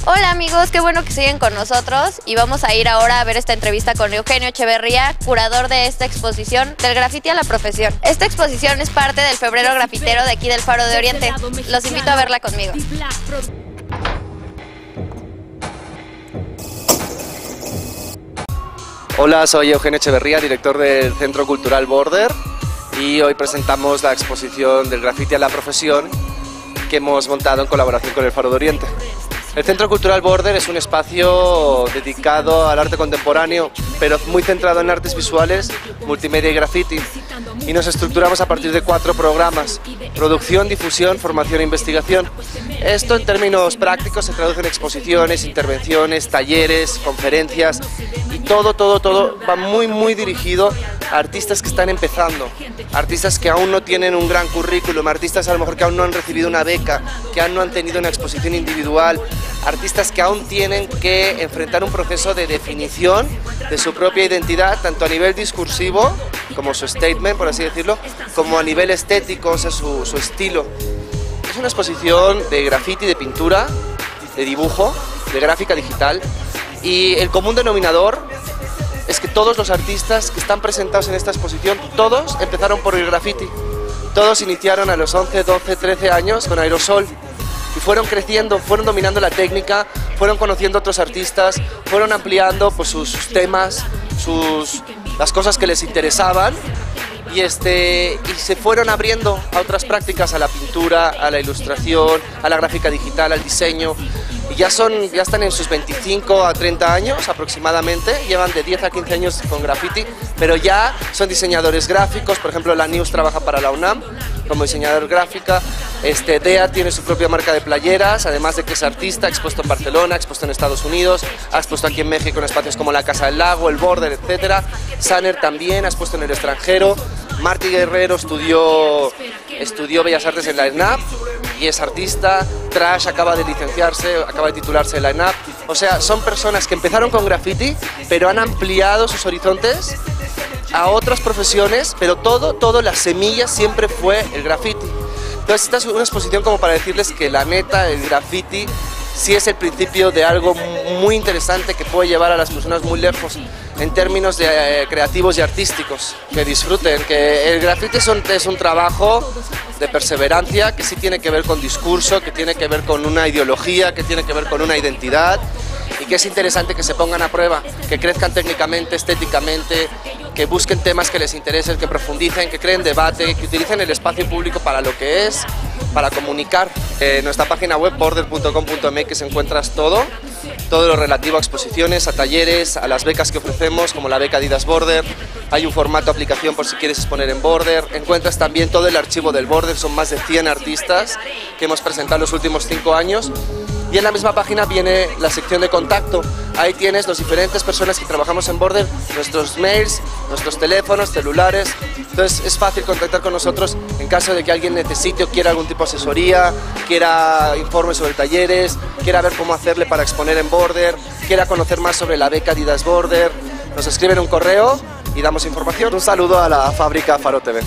Hola amigos, qué bueno que siguen con nosotros y vamos a ir ahora a ver esta entrevista con Eugenio Echeverría, curador de esta exposición del grafiti a la profesión. Esta exposición es parte del Febrero Grafitero de aquí del Faro de Oriente. Los invito a verla conmigo. Hola, soy Eugenio Echeverría, director del Centro Cultural Border, y hoy presentamos la exposición del grafiti a la profesión que hemos montado en colaboración con el Faro de Oriente. El Centro Cultural Border es un espacio dedicado al arte contemporáneo, pero muy centrado en artes visuales, multimedia y graffiti. Y nos estructuramos a partir de 4 programas: producción, difusión, formación e investigación. Esto en términos prácticos se traduce en exposiciones, intervenciones, talleres, conferencias, y todo va muy dirigido a artistas que están empezando, artistas que aún no tienen un gran currículum, artistas a lo mejor que aún no han recibido una beca, que aún no han tenido una exposición individual, artistas que aún tienen que enfrentar un proceso de definición de su propia identidad, tanto a nivel discursivo, como su statement, por así decirlo, como a nivel estético, o sea, su estilo. Es una exposición de graffiti, de pintura, de dibujo, de gráfica digital, y el común denominador es que todos los artistas que están presentados en esta exposición, todos empezaron por el graffiti. Todos iniciaron a los 11, 12, 13 años con aerosol y fueron creciendo, fueron dominando la técnica, fueron conociendo a otros artistas, fueron ampliando pues, sus temas, las cosas que les interesaban, y se fueron abriendo a otras prácticas, a la pintura, a la ilustración, a la gráfica digital, al diseño. Y ya están en sus 25 a 30 años aproximadamente, llevan de 10 a 15 años con graffiti, pero ya son diseñadores gráficos. Por ejemplo, la News trabaja para la UNAM como diseñador gráfica, DEA tiene su propia marca de playeras, además de que es artista, expuesto en Barcelona, expuesto en Estados Unidos, ha expuesto aquí en México en espacios como la Casa del Lago, el Border, etc. Sanner también ha expuesto en el extranjero. Martí Guerrero estudió Bellas Artes en la ENAP y es artista. Trash acaba de licenciarse, acaba de titularse en la ENAP. O sea, son personas que empezaron con graffiti, pero han ampliado sus horizontes a otras profesiones, pero todo, la semilla siempre fue el graffiti. Entonces esta es una exposición como para decirles que la neta, el graffiti sí es el principio de algo muy interesante que puede llevar a las personas muy lejos en términos de creativos y artísticos. Que disfruten, que el graffiti es un trabajo de perseverancia, que sí tiene que ver con discurso, que tiene que ver con una ideología, que tiene que ver con una identidad, y que es interesante que se pongan a prueba, que crezcan técnicamente, estéticamente, que busquen temas que les interesen, que profundicen, que creen debate, que utilicen el espacio público para lo que es, para comunicar. En nuestra página web border.com.mx encuentras todo lo relativo a exposiciones, a talleres, a las becas que ofrecemos, como la beca Adidas Border. Hay un formato aplicación por si quieres exponer en Border. Encuentras también todo el archivo del Border, son más de 100 artistas que hemos presentado en los últimos 5 años. Y en la misma página viene la sección de contacto. Ahí tienes las diferentes personas que trabajamos en Border, nuestros mails, nuestros teléfonos, celulares. Entonces es fácil contactar con nosotros en caso de que alguien necesite o quiera algún tipo de asesoría, quiera informes sobre talleres, quiera ver cómo hacerle para exponer en Border, quiera conocer más sobre la beca Adidas Border. Nos escriben un correo y damos información. Un saludo a la fábrica Faro TV.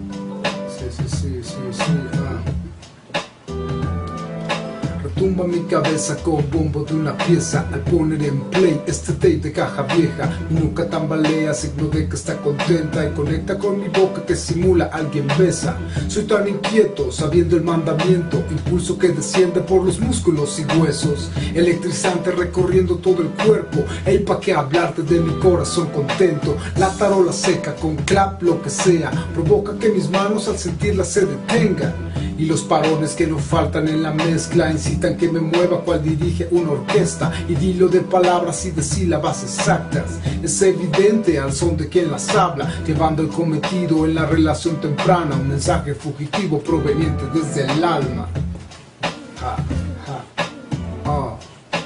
Retumba mi cabeza con bombo de una pieza. Al poner en play este tape de caja vieja, mi nuca tambalea, signo de que está contenta, y conecta con mi boca que simula alguien besa. Soy tan inquieto, sabiendo el mandamiento, impulso que desciende por los músculos y huesos, electrizante recorriendo todo el cuerpo. Ey, pa' que hablarte de mi corazón contento. La tarola seca con clap, lo que sea, provoca que mis manos al sentirla se detengan. Y los parones que no faltan en la mezcla incitan que me mueva cual dirige una orquesta. Y dilo de palabras y de sílabas exactas, es evidente al son de quien las habla, llevando el cometido en la relación temprana, un mensaje fugitivo proveniente desde el alma. Ha, ha, oh.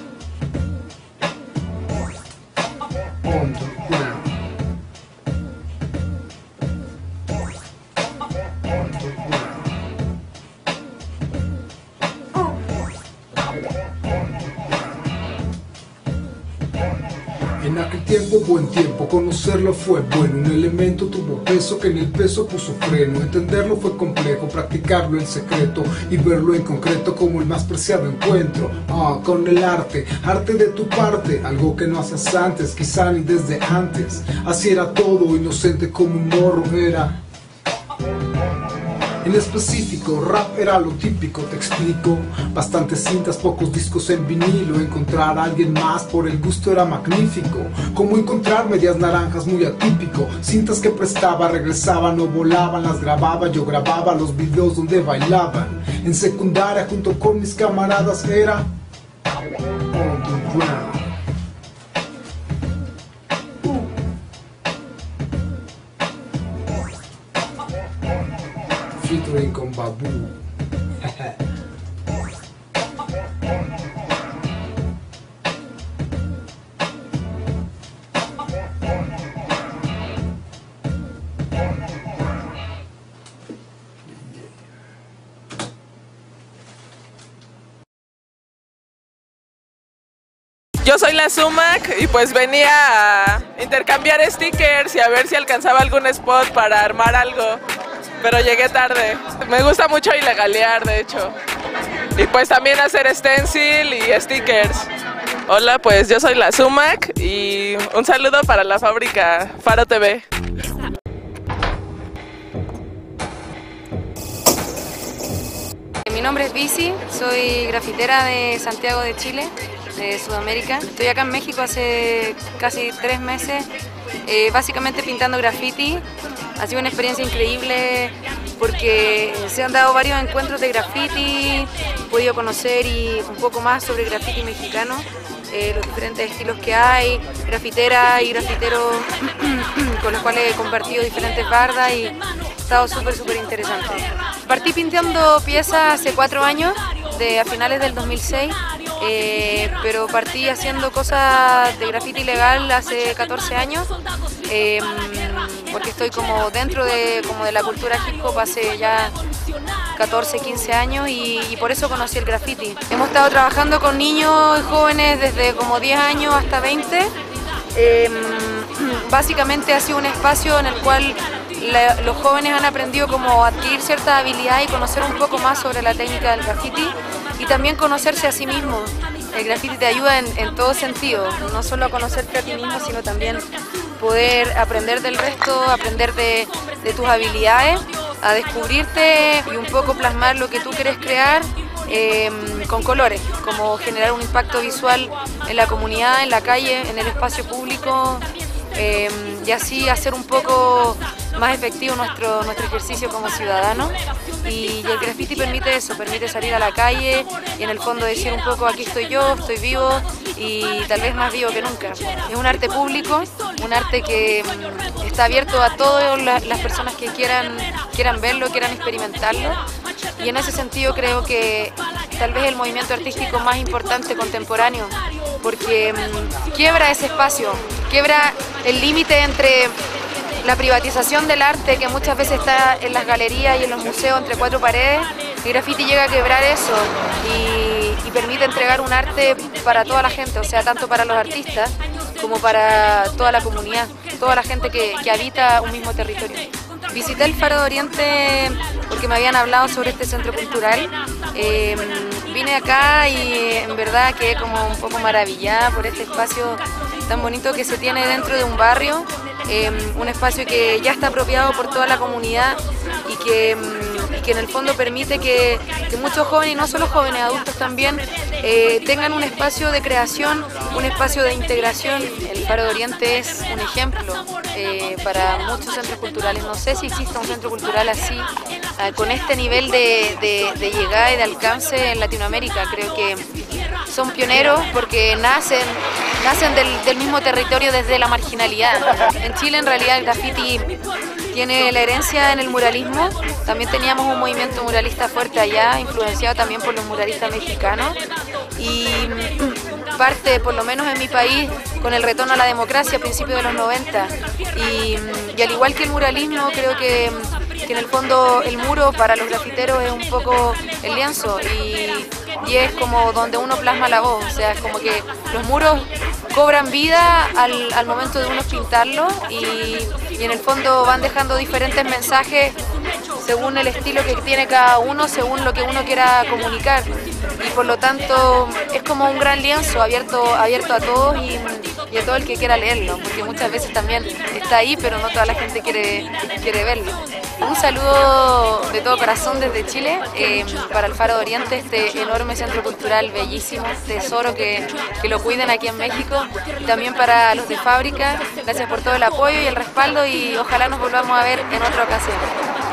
On the ground. On the ground. En aquel tiempo, buen tiempo, conocerlo fue bueno. Un elemento tuvo peso que en el peso puso freno. Entenderlo fue complejo, practicarlo en secreto y verlo en concreto como el más preciado encuentro. Con el arte, arte de tu parte, algo que no hacías antes, quizá ni desde antes. Así era todo, inocente como un morro era. En específico, rap era lo típico, te explico. Bastantes cintas, pocos discos en vinilo. Encontrar a alguien más por el gusto era magnífico. Como encontrar medias naranjas, muy atípico. Cintas que prestaba, regresaban o volaban. Las grababa, yo grababa los videos donde bailaban. En secundaria junto con mis camaradas era On the Ground. Featuring con Babu. Yo soy la Sumac y pues venía a intercambiar stickers y a ver si alcanzaba algún spot para armar algo, pero llegué tarde. Me gusta mucho ilegalear, de hecho, y pues también hacer stencil y stickers. Hola, pues yo soy la Sumac y un saludo para la fábrica Faro TV. Mi nombre es Bici, soy grafitera de Santiago de Chile, de Sudamérica. Estoy acá en México hace casi 3 meses, básicamente pintando graffiti. Ha sido una experiencia increíble porque se han dado varios encuentros de graffiti, he podido conocer un poco más sobre el graffiti mexicano, los diferentes estilos que hay, grafiteras y grafiteros con los cuales he compartido diferentes bardas y ha estado súper interesante. Partí pintando piezas hace 4 años, a finales del 2006, pero partí haciendo cosas de graffiti ilegal hace 14 años, porque estoy como dentro de la cultura hip hop hace ya 14, 15 años y por eso conocí el graffiti. Hemos estado trabajando con niños y jóvenes desde como 10 años hasta 20. Básicamente ha sido un espacio en el cual los jóvenes han aprendido como a adquirir cierta habilidad y conocer un poco más sobre la técnica del graffiti y también conocerse a sí mismo. El graffiti te ayuda en todo sentido, no solo a conocerte a ti mismo, sino también poder aprender del resto, aprender de tus habilidades, a descubrirte y un poco plasmar lo que tú quieres crear con colores, como generar un impacto visual en la comunidad, en la calle, en el espacio público, y así hacer un poco más efectivo nuestro ejercicio como ciudadanos. Y el graffiti permite eso, permite salir a la calle y en el fondo decir un poco aquí estoy yo, estoy vivo y tal vez más vivo que nunca. Es un arte público, un arte que está abierto a todas las personas que quieran verlo, quieran experimentarlo. Y en ese sentido creo que tal vez el movimiento artístico más importante contemporáneo, porque quiebra ese espacio, quiebra el límite entre la privatización del arte que muchas veces está en las galerías y en los museos entre 4 paredes. El graffiti llega a quebrar eso y permite entregar un arte para toda la gente, o sea, tanto para los artistas como para toda la comunidad, toda la gente que habita un mismo territorio. Visité el Faro de Oriente porque me habían hablado sobre este centro cultural. vine acá y en verdad quedé como un poco maravillada por este espacio tan bonito que se tiene dentro de un barrio, un espacio que ya está apropiado por toda la comunidad y que en el fondo permite que muchos jóvenes, y no solo jóvenes, adultos también, tengan un espacio de creación, un espacio de integración. El Faro de Oriente es un ejemplo para muchos centros culturales. No sé si existe un centro cultural así, con este nivel de llegada y de alcance en Latinoamérica. Creo que son pioneros porque nacen del mismo territorio desde la marginalidad. En Chile en realidad el graffiti tiene la herencia en el muralismo. También teníamos un movimiento muralista fuerte allá, influenciado también por los muralistas mexicanos. Y parte, por lo menos en mi país, con el retorno a la democracia a principios de los 90. Y al igual que el muralismo, creo que en el fondo el muro para los grafiteros es un poco el lienzo y es como donde uno plasma la voz. O sea, es como que los muros cobran vida al momento de uno pintarlo y en el fondo van dejando diferentes mensajes según el estilo que tiene cada uno, según lo que uno quiera comunicar. Y por lo tanto es como un gran lienzo abierto a todos y a todo el que quiera leerlo, porque muchas veces también está ahí, pero no toda la gente quiere verlo. Un saludo de todo corazón desde Chile para el Faro de Oriente, este enorme centro cultural bellísimo, tesoro que lo cuiden aquí en México, y también para los de fábrica. Gracias por todo el apoyo y el respaldo y ojalá nos volvamos a ver en otra ocasión.